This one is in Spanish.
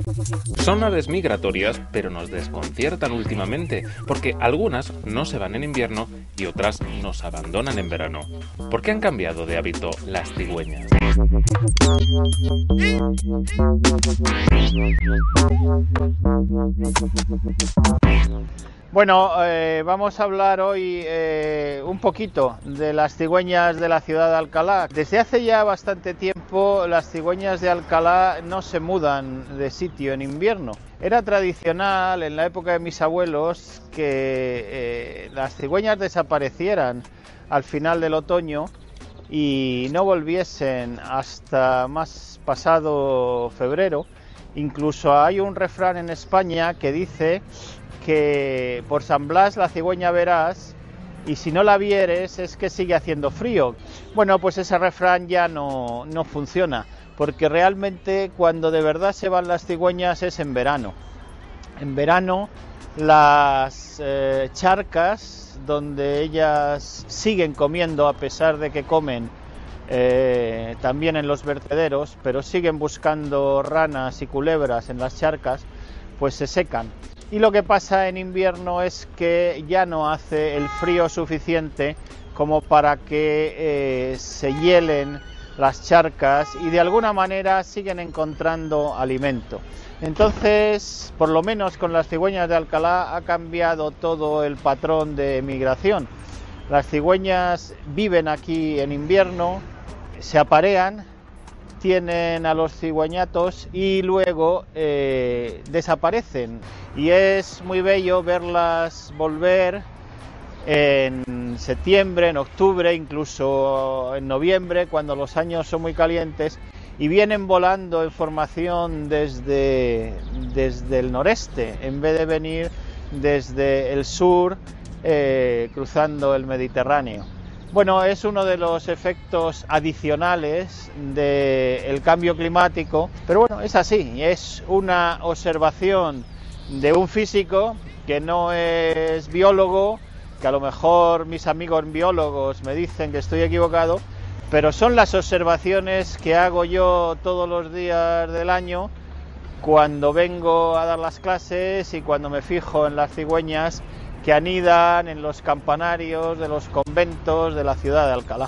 Son aves migratorias, pero nos desconciertan últimamente, porque algunas no se van en invierno y otras nos abandonan en verano. ¿Por qué han cambiado de hábito las cigüeñas? Bueno, vamos a hablar hoy un poquito de las cigüeñas de la ciudad de Alcalá. Desde hace ya bastante tiempo las cigüeñas de Alcalá no se mudan de sitio en invierno. Era tradicional en la época de mis abuelos que las cigüeñas desaparecieran al final del otoño y no volviesen hasta más pasado febrero. Incluso hay un refrán en España que dice que por San Blas la cigüeña verás y si no la vieres es que sigue haciendo frío. Bueno, pues ese refrán ya no funciona, porque realmente cuando de verdad se van las cigüeñas es en verano. En verano las charcas donde ellas siguen comiendo, a pesar de que comen también en los vertederos, pero siguen buscando ranas y culebras en las charcas, pues se secan. Y lo que pasa en invierno es que ya no hace el frío suficiente como para que se hielen las charcas y de alguna manera siguen encontrando alimento. Entonces, por lo menos con las cigüeñas de Alcalá ha cambiado todo el patrón de migración. Las cigüeñas viven aquí en invierno, se aparean, tienen a los cigüeñatos y luego desaparecen, y es muy bello verlas volver en septiembre, en octubre, incluso en noviembre, cuando los años son muy calientes, y vienen volando en formación desde el noreste, en vez de venir desde el sur, cruzando el Mediterráneo. Bueno, es uno de los efectos adicionales del cambio climático, pero bueno, es así, es una observación de un físico que no es biólogo, que a lo mejor mis amigos biólogos me dicen que estoy equivocado, pero son las observaciones que hago yo todos los días del año cuando vengo a dar las clases y cuando me fijo en las cigüeñas que anidan en los campanarios de los conventos de la ciudad de Alcalá.